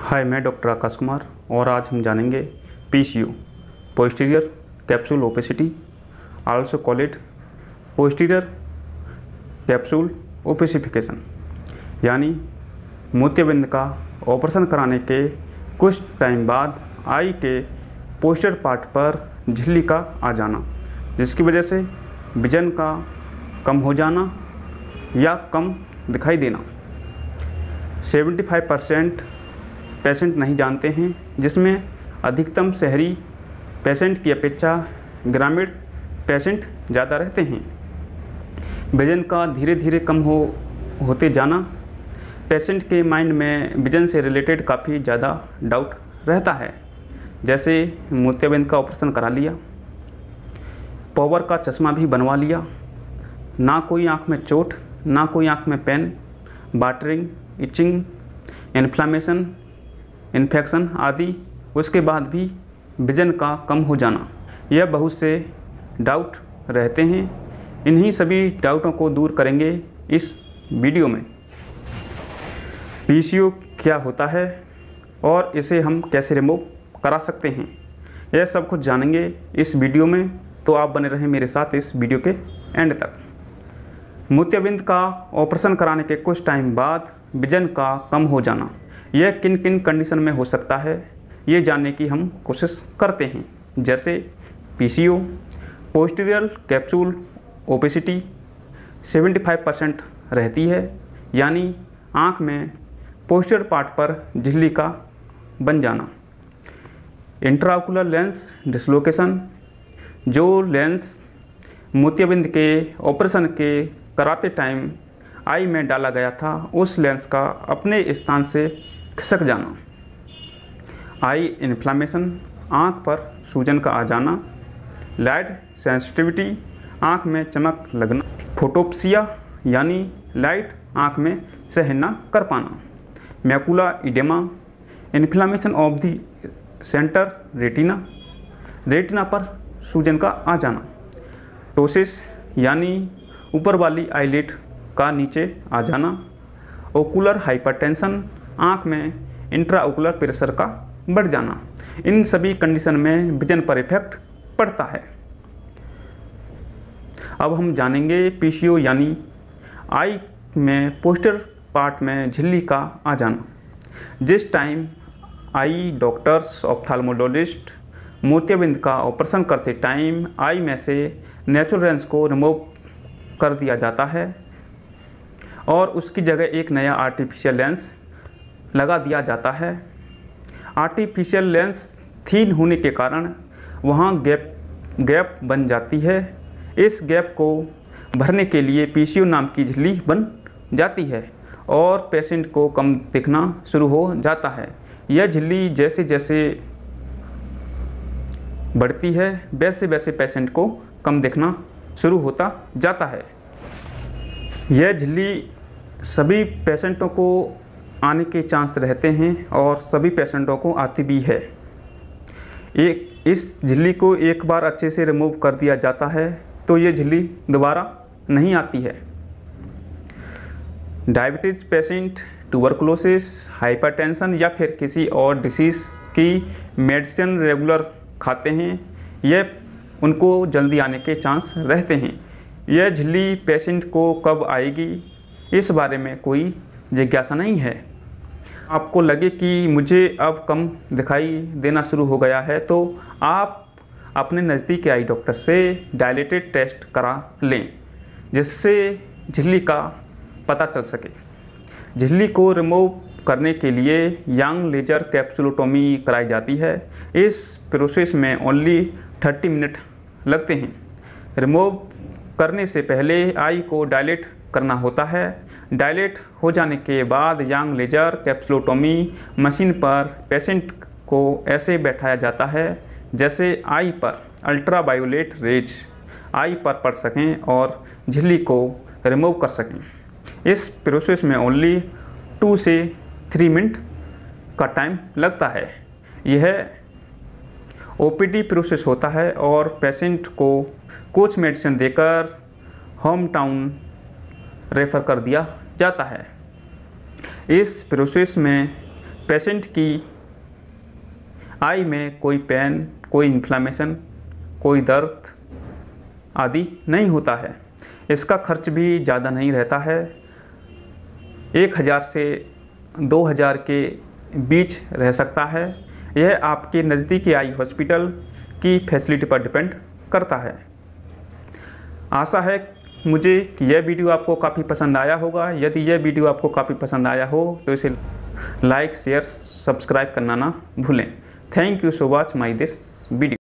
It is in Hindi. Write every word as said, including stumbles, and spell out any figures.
हाय, मैं डॉक्टर आकाश कुमार और आज हम जानेंगे PCO posterior capsule opacity, also call it posterior capsule opacification, यानी मोतियाबिंद का ऑपरेशन कराने के कुछ टाइम बाद आई के पोस्टीरियर पार्ट पर झिल्ली का आ जाना, जिसकी वजह से विजन का कम हो जाना या कम दिखाई देना। पचहत्तर परसेंट पेशेंट नहीं जानते हैं, जिसमें अधिकतम शहरी पेशेंट की अपेक्षा ग्रामीण पेशेंट ज़्यादा रहते हैं। विजन का धीरे धीरे कम हो होते जाना, पेशेंट के माइंड में विजन से रिलेटेड काफ़ी ज़्यादा डाउट रहता है, जैसे मोतियाबिंद का ऑपरेशन करा लिया, पावर का चश्मा भी बनवा लिया, ना कोई आँख में चोट, ना कोई आँख में pain, watering, itching, inflammation, infection आदि, उसके बाद भी विजन का कम हो जाना, यह बहुत से डाउट रहते हैं। इन्हीं सभी डाउटों को दूर करेंगे इस वीडियो में। पीसीओ क्या होता है और इसे हम कैसे रिमूव करा सकते हैं, यह सब कुछ जानेंगे इस वीडियो में, तो आप बने रहें मेरे साथ इस वीडियो के एंड तक। मोतियाबिंद का ऑपरेशन कराने के कुछ टाइम बाद विजन का कम हो जाना, यह किन किन कंडीशन में हो सकता है, ये जानने की हम कोशिश करते हैं। जैसे पीसीओ पोस्टीरियर कैप्सूल ओपेसिटी पचहत्तर परसेंट रहती है, यानी आँख में पोस्टीरियर पार्ट पर झिल्ली का बन जाना। इंट्राओकुलर लेंस डिसलोकेशन, जो लेंस मोतियाबिंद के ऑपरेशन के कराते टाइम आई में डाला गया था, उस लेंस का अपने स्थान से खिसक जाना। आई इन्फ्लामेशन, आँख पर सूजन का आ जाना। लाइट सेंसिटिविटी, आँख में चमक लगना। फोटोप्सिया, यानी लाइट आँख में सहन न कर पाना। Macula oedema, inflammation of the centre retina, retina पर सूजन का आ जाना। टोसिस, यानी ऊपर वाली आईलिड का नीचे आ जाना। ओकुलर हाइपरटेंशन, आँख में इंट्राओकुलर प्रेशर का बढ़ जाना। इन सभी कंडीशन में विजन पर इफेक्ट पड़ता है। अब हम जानेंगे पीसीओ यानी आई में पोस्टीरियर पार्ट में झिल्ली का आ जाना। जिस टाइम आई डॉक्टर्स ऑप्थेल्मोलॉजिस्ट मोतियाबिंद का ऑपरेशन करते टाइम आई में से नेचुरल लेंस को रिमूव कर दिया जाता है और उसकी जगह एक नया आर्टिफिशियल लेंस लगा दिया जाता है। आर्टिफिशियल लेंस थीन होने के कारण वहाँ गैप गैप बन जाती है। इस गैप को भरने के लिए पीसीओ नाम की झिल्ली बन जाती है और पेशेंट को कम दिखना शुरू हो जाता है। यह झिल्ली जैसे जैसे बढ़ती है, वैसे वैसे पेशेंट को कम दिखना शुरू होता जाता है। यह झिल्ली सभी पेशेंटों को आने के चांस रहते हैं और सभी पेशेंटों को आती भी है। एक इस झिल्ली को एक बार अच्छे से रिमूव कर दिया जाता है तो ये झिल्ली दोबारा नहीं आती है। डायबिटीज पेशेंट, ट्यूबरकुलोसिस, हाइपरटेंशन या फिर किसी और डिसीज़ की मेडिसिन रेगुलर खाते हैं, यह उनको जल्दी आने के चांस रहते हैं। यह झिल्ली पेशेंट को कब आएगी, इस बारे में कोई जिज्ञासा नहीं है। आपको लगे कि मुझे अब कम दिखाई देना शुरू हो गया है, तो आप अपने नज़दीक के आई डॉक्टर से डायलेटेड टेस्ट करा लें, जिससे झिल्ली का पता चल सके। झिल्ली को रिमूव करने के लिए यांग लेजर कैप्सुलोटोमी कराई जाती है। इस प्रोसेस में ओनली तीस मिनट लगते हैं। रिमूव करने से पहले आई को डायलेट करना होता है। डायलेट हो जाने के बाद यांग लेजर कैप्सुलोटोमी मशीन पर पेशेंट को ऐसे बैठाया जाता है जैसे आई पर अल्ट्रावायोलेट रेज आई पर पड़ सकें और झिल्ली को रिमूव कर सकें। इस प्रोसेस में ओनली टू से थ्री मिनट का टाइम लगता है। यह ओपीडी प्रोसेस होता है और पेशेंट को कुछ मेडिसिन देकर होम टाउन रेफ़र कर दिया जाता है। इस प्रोसेस में पेशेंट की आई में कोई पेन, कोई इन्फ्लामेशन, कोई दर्द आदि नहीं होता है। इसका खर्च भी ज़्यादा नहीं रहता है, एक हज़ार से दो हज़ार के बीच रह सकता है। यह आपके नज़दीकी आई हॉस्पिटल की फैसिलिटी पर डिपेंड करता है। आशा है मुझे कि यह वीडियो आपको काफ़ी पसंद आया होगा। यदि यह वीडियो आपको काफ़ी पसंद आया हो तो इसे लाइक, शेयर, सब्सक्राइब करना ना भूलें। Thank you so much my this video.